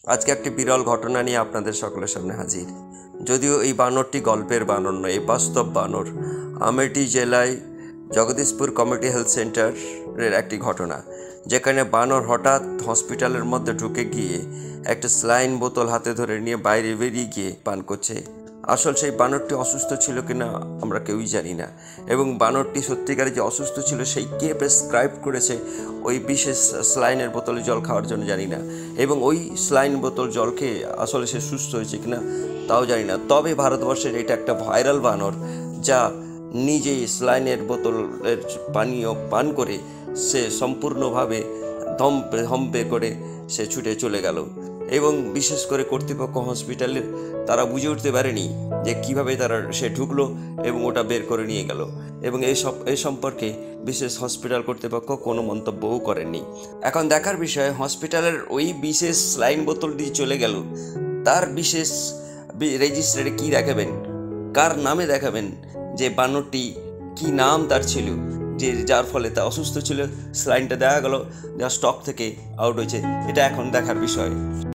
আজকে একটি বিরল ঘটনা নিয়ে আপনাদের সকলের সামনে হাজির। যদিও এই বানরটি গল্পের বানর নয়, এই বাস্তব বানর। আমেঠি জেলায় জগদীশপুর কমিউনিটি হেলথ সেন্টারের একটি ঘটনা, যেখানে বানর হঠাৎ হসপিটালের মধ্যে ঢুকে গিয়ে একটা স্যালাইন বোতল হাতে ধরে নিয়ে বাইরে বেরিয়ে গিয়ে পান করছে। আসল সেই বানরটি অসুস্থ ছিল কিনা আমরা কেউই জানি না, এবং বানরটি সত্যিকারে যে অসুস্থ ছিল সেই কে প্রেসক্রাইব করেছে ওই বিশেষ স্যালাইনের বোতলে জল খাওয়ার জন্য জানি না, এবং ওই স্যালাইন বোতল জল খেয়ে আসলে সে সুস্থ হয়েছে কিনা তাও জানি না। তবে ভারতবর্ষের এটা একটা ভাইরাল বানর, যা নিজেই স্যালাইনের বোতলের পানীয় পান করে সে সম্পূর্ণভাবে ধম্পে করে সে ছুটে চলে গেল। এবং বিশেষ করে কর্তৃপক্ষ হসপিটালের তারা বুঝে উঠতে পারেনি যে কীভাবে সে ঢুকলো এবং ওটা বের করে নিয়ে গেল, এবং এই সম্পর্কে বিশেষ হসপিটাল কর্তৃপক্ষ কোনো মন্তব্যও করেননি। এখন দেখার বিষয়, হসপিটালের ওই বিশেষ স্যালাইন বোতলটি চলে গেল, তার বিশেষ রেজিস্টারে কী দেখাবেন, কার নামে দেখাবেন, যে বানরটি কী নাম তার ছিল, যে যার ফলে তা অসুস্থ ছিল, স্যালাইনটা দেখা গেল যা স্টক থেকে আউট হয়েছে। এটা এখন দেখার বিষয়।